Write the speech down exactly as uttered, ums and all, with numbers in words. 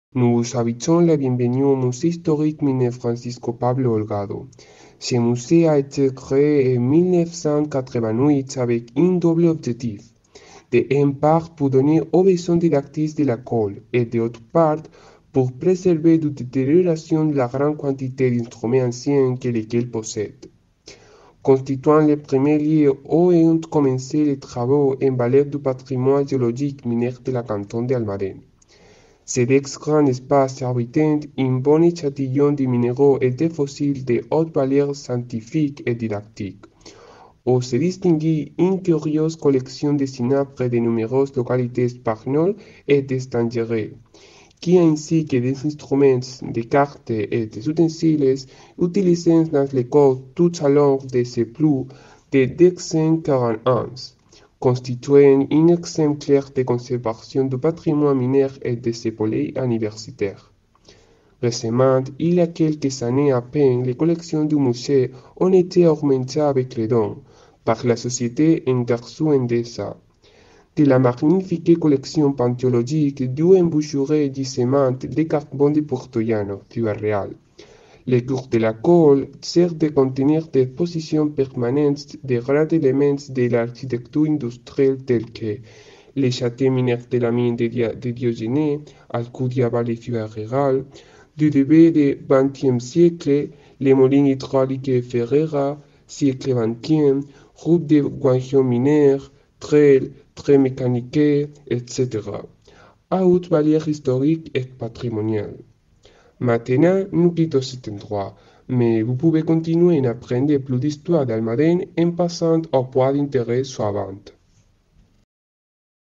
Nous vous souhaitons la bienvenue au musée historique minier Francisco Pablo Holgado. Ce musée a été créé en mille neuf cent quatre-vingt-huit avec un double objectif. D'une part, pour donner aux besoins didactiques de l'école et d'autre part, pour préserver de détérioration de la grande quantité d'instruments anciens que l'école possède. Constituant le premier lieu où ont commencé les travaux en valeur du patrimoine géologique minier de la canton d'Almadén. Ces deux grands espaces abritent un bon échantillon de minéraux et de fossiles de haute valeur scientifique et didactique, où se distingue une curieuse collection de cinabre de nombreuses localités espagnoles et étrangères, qui ainsi que des instruments, des cartes et des ustensiles utilisés dans l'école tout au long de ces plus de deux cent quarante ans, constituent un exemple clair de conservation du patrimoine minier et de ses pôles universitaires. Récemment, il y a quelques années à peine, les collections du musée ont été augmentées avec les dons par la Société Intersu-Endesa de la magnifique collection paléontologique du embouchure gisement de carbone de Portollano, Ciudad Real. Le cours de l'école sert de contenir des expositions permanentes de grands éléments de l'architecture industrielle tels que les châteaux miniers de la mine de, Dia de Diogène, Alcudia Valley Ciudad Real, du début du vingtième siècle, les molins hydrauliques Ferrera, siècle vingtième, routes de guanchons minières, trails, traits mécaniques, et cetera, à haute valeur historique et patrimoniale. Maintenant, nous quittons cet endroit, mais vous pouvez continuer à apprendre plus d'histoire d'Almadén en passant au point d'intérêt suivant.